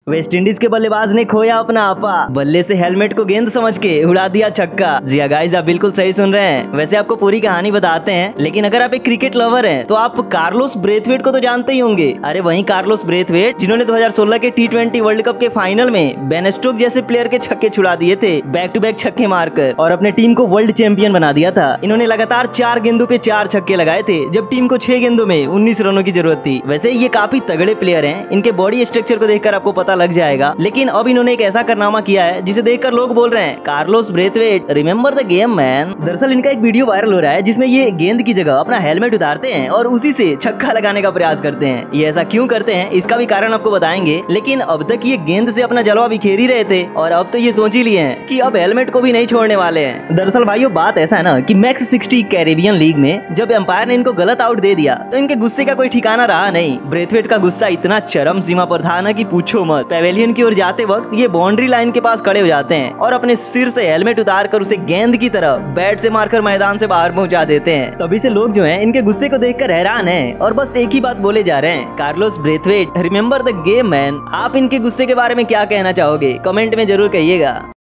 West Indies के बल्लेबाज ने खोया अपना आपा, बल्ले से हेलमेट को गेंद समझ के उड़ा दिया छक्का। जी गाइस, आप बिल्कुल सही सुन रहे हैं। वैसे आपको पूरी कहानी बताते हैं, लेकिन अगर आप एक क्रिकेट लवर हैं तो आप कार्लोस ब्रेथवेट को तो जानते ही होंगे। अरे वही कार्लोस ब्रेथवेट जिन्होंने 2016 के T20 वर्ल्ड कप के फाइनल में बेन स्टोक्स जैसे प्लेयर के छक्के छुड़ा दिए थे, बैक टू बैक छक्के मारकर, और अपने टीम को वर्ल्ड चैंपियन बना दिया था। इन्होंने लगातार 4 गेंदों पे 4 छक्के लगाए थे, जब टीम को 6 गेंदों में 19 रनों की जरूरत थी। वैसे ये काफी तगड़े प्लेयर हैं, इनके बॉडी स्ट्रक्चर को देखकर आपको पता लग जाएगा। लेकिन अब इन्होंने एक ऐसा कारनामा किया है जिसे देखकर लोग बोल रहे हैं, Carlos Brathwaite remember the game man. दरअसल इनका एक वीडियो वायरल हो रहा है जिसमें ये गेंद की जगह अपना हेलमेट उतारते हैं और उसी से छक्का लगाने का प्रयास करते हैं। ये ऐसा क्यों करते हैं इसका भी कारण आपको बताएंगे, लेकिन अब तक ये गेंद से अपना जलवा बिखेर ही रहे थे और अब तो ये सोच ही लिए हैं कि अब हेलमेट को भी नहीं छोड़ने वाले हैं। दरअसल भाइयों बात ऐसा है ना कि मैक्स 60 कैरेबियन लीग में जब एम्पायर ने इनको गलत आउट दे दिया तो इनके गुस्से का कोई ठिकाना रहा नहीं। ब्रेथवेट का गुस्सा इतना चरम सीमा पर था ना कि पूछो मत। पेवेलियन की ओर जाते वक्त ये बाउंड्री लाइन के पास खड़े हो जाते हैं और अपने सिर से हेलमेट उतार कर उसे गेंद की तरह बैट से मारकर मैदान से बाहर पहुंचा देते हैं। तभी से लोग जो हैं इनके गुस्से को देखकर हैरान हैं और बस एक ही बात बोले जा रहे हैं, Carlos Brathwaite remember the game man. आप इनके गुस्से के बारे में क्या कहना चाहोगे? कमेंट में जरूर कहिएगा।